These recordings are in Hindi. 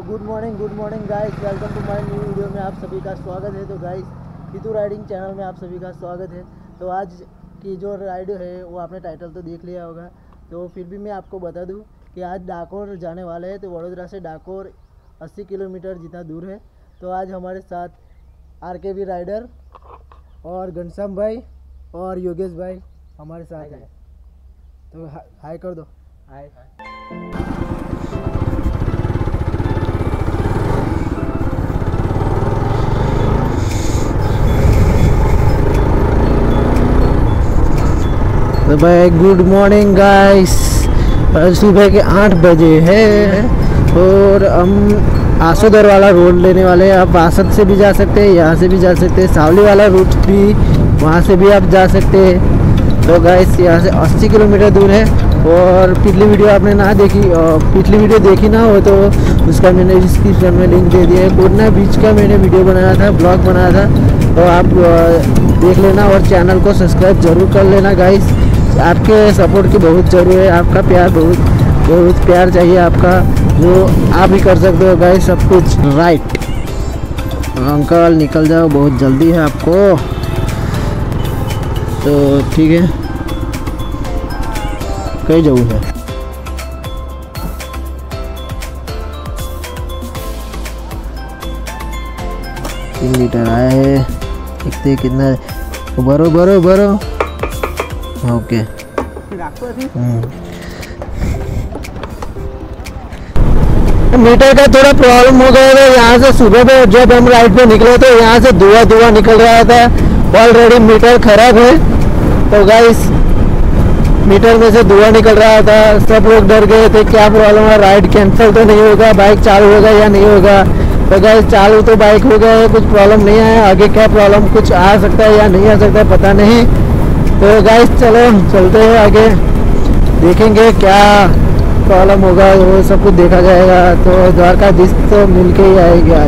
Good morning guys, welcome to my new video में आप सभी का स्वागत है। तो गाइस फितू राइडिंग चैनल में आप सभी का स्वागत है। तो आज की जो राइड है वो आपने टाइटल तो देख लिया होगा, तो फिर भी मैं आपको बता दूं कि आज डाकोर जाने वाले हैं। तो वडोदरा से डाकोर 80 किलोमीटर जितना दूर है। तो आज हमारे साथ आरकेवी राइडर और घनश्याम भाई और योगेश भाई हमारे साथ है। तो हाय कर दो। हाय। तो भाई गुड मॉर्निंग गाइस, सुबह के 8 बजे है और हम आसोदर वाला रोड लेने वाले हैं। आप बासठ से भी जा सकते हैं, यहाँ से भी जा सकते हैं, सावली वाला रूट भी वहाँ से भी आप जा सकते हैं। तो गाइस यहाँ से 80 किलोमीटर दूर है। और पिछली वीडियो आपने ना देखी, पिछली वीडियो देखी ना हो तो उसका मैंने डिस्क्रिप्शन में लिंक दे दिया है। कोरोना बीच का मैंने वीडियो बनाया था, ब्लॉग बनाया था, तो आप देख लेना और चैनल को सब्सक्राइब ज़रूर कर लेना गाइस। आपके सपोर्ट की बहुत ज़रूरत है, आपका प्यार बहुत प्यार चाहिए आपका, जो आप ही कर सकते हो गाइस सब कुछ। राइट अंकल निकल जाओ, बहुत जल्दी है आपको। तो ठीक है, कहीं जाऊँ है। 3 लीटर आया है, देखते कितना बरो ओके। मीटर का थोड़ा प्रॉब्लम हो गया है। यहाँ से सुबह में जब हम राइड पे निकले तो यहाँ से धुआं निकल रहा था। ऑलरेडी मीटर खराब है। तो गाइस मीटर में से धुआं निकल रहा था, सब लोग डर गए थे क्या प्रॉब्लम है, राइड कैंसिल तो नहीं होगा, बाइक चालू होगा या नहीं होगा। तो गाइस चालू तो बाइक हो गया है, कुछ प्रॉब्लम नहीं आया। आगे क्या प्रॉब्लम कुछ आ सकता है या नहीं आ सकता है पता नहीं। तो गाइस चलो चलते हैं आगे, देखेंगे क्या प्रॉब्लम होगा, वो सब कुछ देखा जाएगा। तो द्वारकाधीश तो मिल के ही आएगी आज।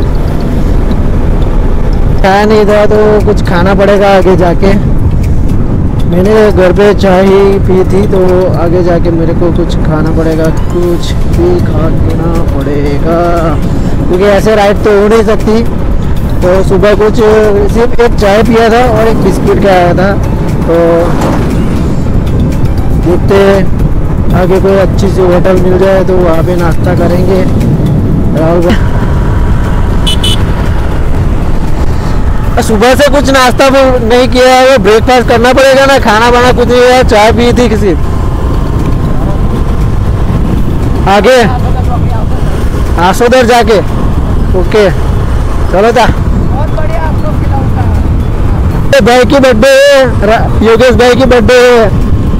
खाया नहीं था तो कुछ खाना पड़ेगा आगे जाके। मैंने घर पे चाय ही पी थी, तो आगे जाके मेरे को कुछ खाना पड़ेगा, कुछ भी खाना पड़ेगा, क्योंकि ऐसे राइड तो हो नहीं सकती। तो सुबह कुछ सिर्फ एक चाय पिया था और एक बिस्किट का आया था। तो देखते आगे कोई अच्छी सी होटल मिल जाए तो वहाँ पे नाश्ता करेंगे। राहुल सुबह से कुछ नाश्ता भी नहीं किया है, वो ब्रेकफास्ट करना पड़ेगा ना, खाना वाना कुछ नहीं है, चाय पी थी किसी आगे आसोदर जाके। ओके चलो था। भाई की बर्थडे है, योगेश भाई की बर्थडे है।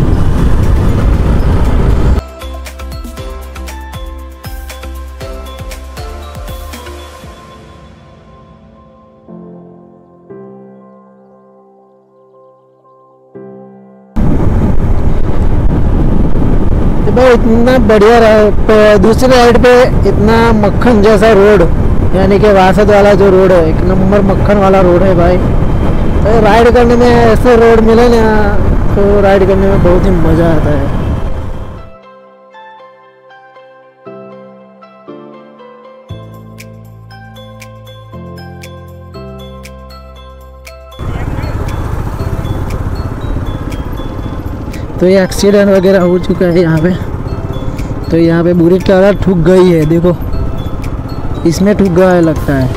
भाई इतना बढ़िया रहा, दूसरी राइड पे इतना मक्खन जैसा रोड, यानी कि वासद वाला जो रोड है एक नंबर मक्खन वाला रोड है भाई। तो राइड करने में ऐसे रोड मिले ना तो राइड करने में बहुत ही मज़ा आता है। तो ये एक्सीडेंट वगैरह हो चुका है यहाँ पे। तो यहाँ पे बुरी तरह ठुक गई है, देखो इसमें ठुक गया है लगता है।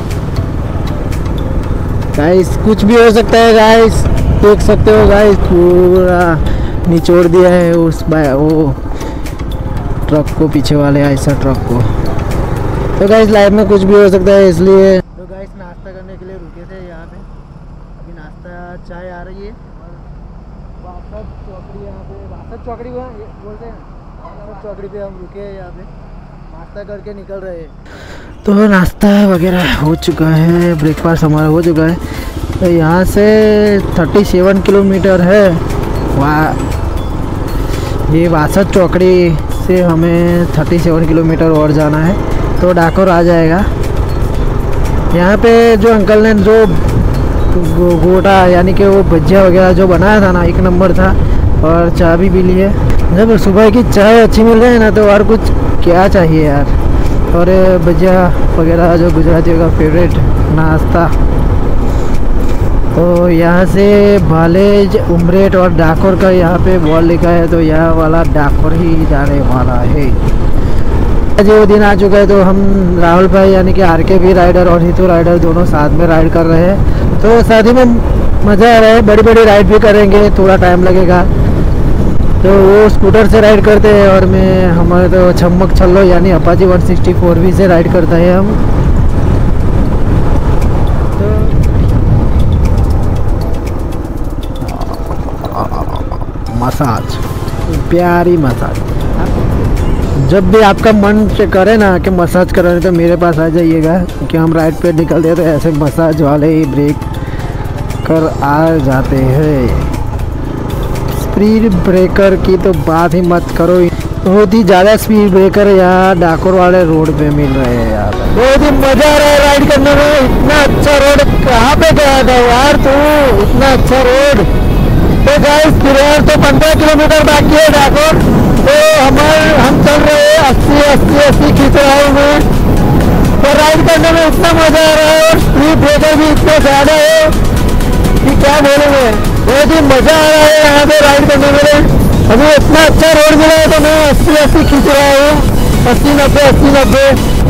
गाइस कुछ भी हो सकता है गाइस, देख सकते हो गाइस पूरा निचोड़ दिया है उस वो ट्रक को, पीछे वाले ऐसा ट्रक को। तो गाइस लाइफ में कुछ भी हो सकता है, इसलिए तो गाइस नाश्ता करने के लिए रुके थे यहाँ पे। अभी नाश्ता चाय आ रही है और बासठ चौकड़ी, यहाँ पे बासठ चौकड़ी बोलते हैं, बासठ चौकड़ी पे हम रुके हैं। यहाँ पे नाश्ता करके निकल रहे हैं। तो नाश्ता वगैरह हो चुका है, ब्रेकफास्ट हमारा हो चुका है। तो यहाँ से 37 किलोमीटर है वहाँ, ये बासठ चौकड़ी से हमें 37 किलोमीटर और जाना है तो डाकोर आ जाएगा। यहाँ पे जो अंकल ने जो गोटा यानी कि वो भजिया वगैरह जो बनाया था ना, एक नंबर था। और चाय भी पी ली है। जब सुबह की चाय अच्छी मिल रही है ना तो और कुछ क्या चाहिए यार। और भजिया वगैरह जो गुजरातियों का फेवरेट नाश्ता। तो यहाँ से भालेज, उमरेठ और डाकोर का यहाँ पे बोर्ड लिखा है, तो यह वाला डाकोर ही जाने वाला है। आज वो दिन आ चुका है, तो हम राहुल भाई यानी कि आरके भी राइडर और हितू राइडर दोनों साथ में राइड कर रहे हैं। तो साथ ही में मज़ा आ रहा है, बड़ी बड़ी राइड भी करेंगे, थोड़ा टाइम लगेगा। तो वो स्कूटर से राइड करते हैं और मैं हमारे तो छम्मक छल्लो यानी अपाची 164V से राइड करते हैं हम। मसाज, प्यारी मसाज। जब भी आपका मन करे ना कि मसाज कराने, तो मेरे पास आ जाइएगा, क्योंकि हम राइड पे निकलते हैं तो ऐसे मसाज वाले ही ब्रेक कर आ जाते हैं। स्पीड ब्रेकर की तो बात ही मत करो, बहुत ही ज़्यादा स्पीड ब्रेकर यहाँ डाकोर वाले रोड पे मिल रहे हैं यार। बहुत ही मज़ा आ रहा है राइड करने में। इतना अच्छा रोड कहाँ पे गया था यार तू, इतना अच्छा रोड। तो गाइस फिलहाल तो 15 किलोमीटर बाकी है डाकोर। तो हम चल रहे हैं 80 खींच रहा हूँ मैं। तो राइड करने में इतना मज़ा आ रहा है और स्पीड ब्रेकर भी इतना ज़्यादा है कि क्या बोलूँगा। बहुत ही मज़ा आ रहा है यहाँ पे राइड करने में। अभी इतना अच्छा रोड मिला है तो मैं 80 खींच रहा हूँ, 80-90।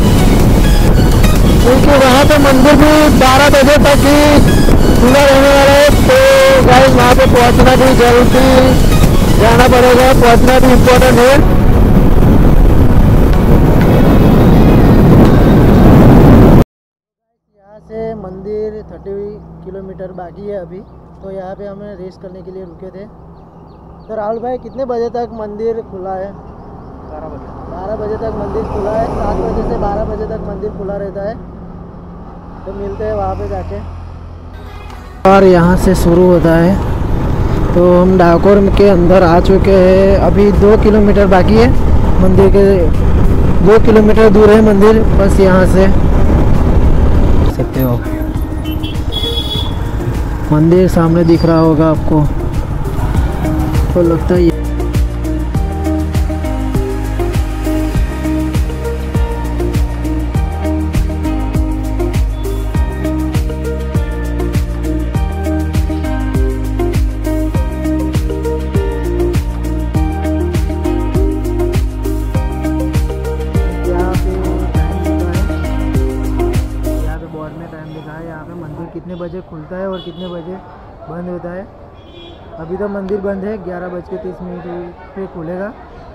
क्योंकि वहाँ पे मंदिर भी 12 बजे तक ही खुला रहने वाला है। तो गाइस वहाँ पे पहुँचना भी जल्दी जाना पड़ेगा, पहुँचना भी इम्पोर्टेंट है। यहाँ से मंदिर 30 किलोमीटर बाकी है अभी। तो यहाँ पे हमें रेस्ट करने के लिए रुके थे। तो राहुल भाई कितने बजे तक मंदिर खुला है? 12 बजे तक मंदिर खुला है। 7 बजे से 12 बजे तक मंदिर खुला रहता है। तो मिलते हैं वहाँ पे जाके। और यहाँ से शुरू होता है। तो हम डाकोर के अंदर आ चुके हैं। अभी 2 किलोमीटर बाकी है मंदिर के, 2 किलोमीटर दूर है मंदिर बस यहाँ से। सकते हो मंदिर सामने दिख रहा होगा आपको, तो लगता है कितने बजे खुलता है और कितने बजे बंद होता है। अभी तो मंदिर बंद है, 11:30 पे खुलेगा।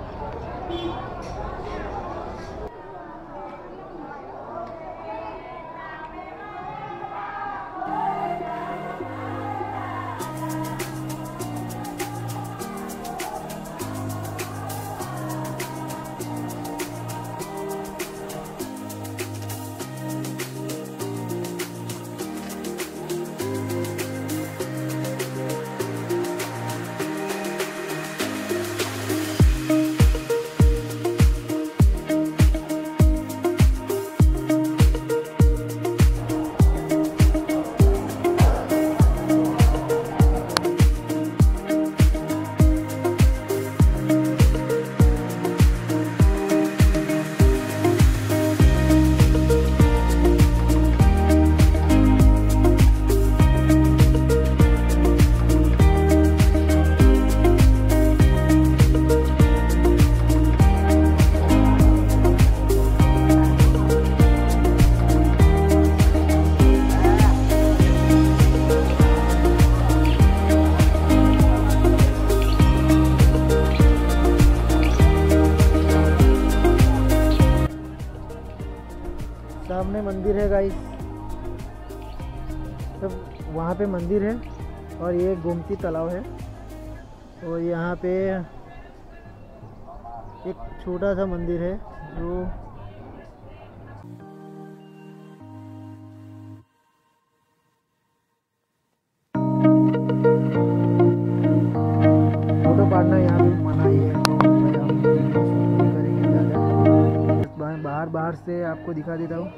सामने मंदिर है गाइस, तो वहाँ पे मंदिर है और ये गोमती तालाब है। और यहाँ पे एक छोटा सा मंदिर है जो फोटो पाड़ना यहाँ पे मना ही है, करेंगे ज़्यादा। बाहर से आपको दिखा देता हूँ।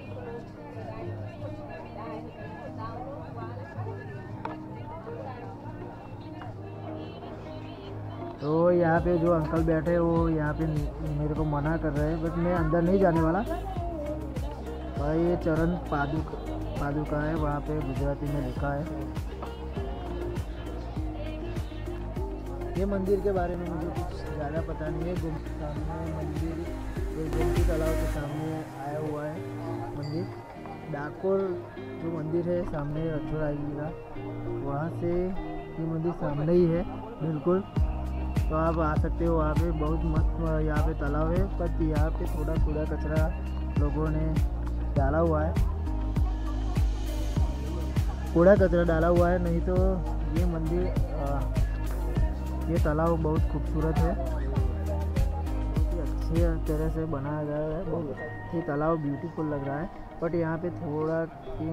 तो यहाँ पे जो अंकल बैठे हैं वो यहाँ पे मेरे को मना कर रहे हैं, बट मैं अंदर नहीं जाने वाला। भाई ये चरण पादुका है, वहाँ पे गुजराती में लिखा है। ये मंदिर के बारे में मुझे कुछ ज़्यादा पता नहीं है। सामने मंदिर गोमती तालाब के सामने आया हुआ है मंदिर। डाकोर जो मंदिर है सामने रक्षोराई का, वहाँ से ये मंदिर सामने ही है बिल्कुल। तो आप आ सकते हो। वहाँ पे बहुत मस्त यहाँ पे तालाब है, पर यहाँ पे थोड़ा कूड़ा कचरा लोगों ने डाला हुआ है, कूड़ा कचरा डाला हुआ है। नहीं तो ये मंदिर ये तालाब बहुत खूबसूरत है, बहुत ही अच्छी तरह से बनाया गया है। बहुत ये तालाब ब्यूटीफुल लग रहा है, बट यहाँ पे थोड़ा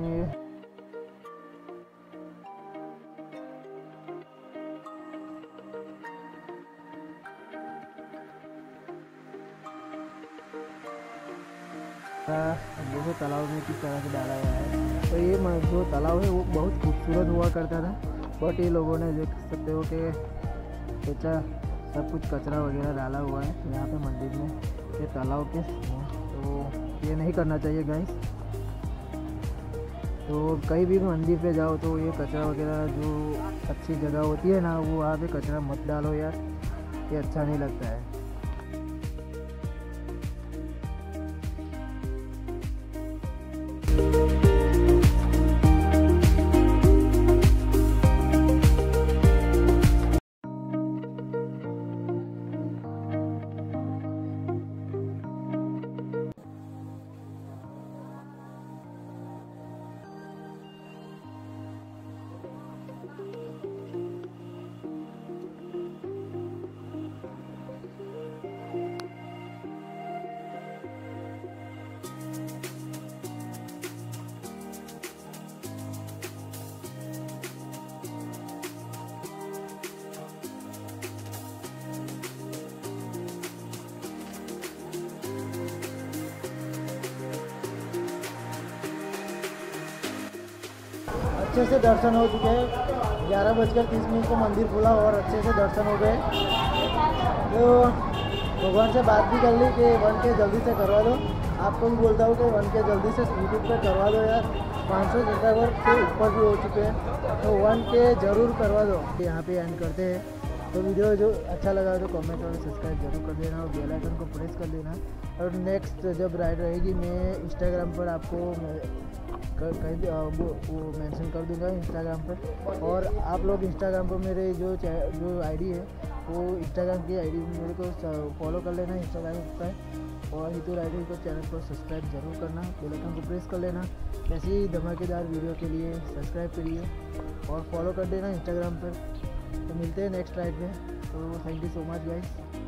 देखो तालाब में किस तरह से डाला गया है। तो ये जो तालाब है वो बहुत खूबसूरत हुआ करता था, बट ये लोगों ने देख सकते हो कि सोचा सब कुछ कचरा वगैरह डाला हुआ है यहाँ पे मंदिर में, ये तालाब के। तो ये नहीं करना चाहिए गाइस। तो कहीं भी मंदिर पे जाओ तो ये कचरा वगैरह जो अच्छी जगह होती है ना, वो वहाँ पे कचरा मत डालो यार, ये अच्छा नहीं लगता है। अच्छे से दर्शन हो चुके हैं। 11:30 को मंदिर खुला और अच्छे से दर्शन हो गए। तो भगवान से बात भी कर ली कि 1K जल्दी से करवा दो। आपको भी बोलता हूँ कि 1K जल्दी से यूट्यूब पे करवा दो यार। 500 सब्सक्राइबर से ऊपर भी हो चुके हैं, तो 1K ज़रूर करवा दो। यहाँ पे एंड करते हैं। तो वीडियो जो अच्छा लगा तो कमेंट और सब्सक्राइब जरूर कर देना और बेल आइकन को प्रेस कर देना। और नेक्स्ट जब राइड रहेगी मैं इंस्टाग्राम पर आपको कहीं वो मेंशन कर दूंगा इंस्टाग्राम पर। और आप लोग इंस्टाग्राम पर मेरे जो आईडी है वो इंस्टाग्राम की आईडी मेरे को फॉलो कर लेना इंस्टाग्राम पर। और हितू राइडिंग को चैनल को सब्सक्राइब जरूर करना, बेल आइकन को प्रेस कर लेना। ऐसी ही धमाकेदार वीडियो के लिए सब्सक्राइब करिए और फॉलो कर देना इंस्टाग्राम पर। तो मिलते हैं नेक्स्ट राइड में। तो thank you so much guys.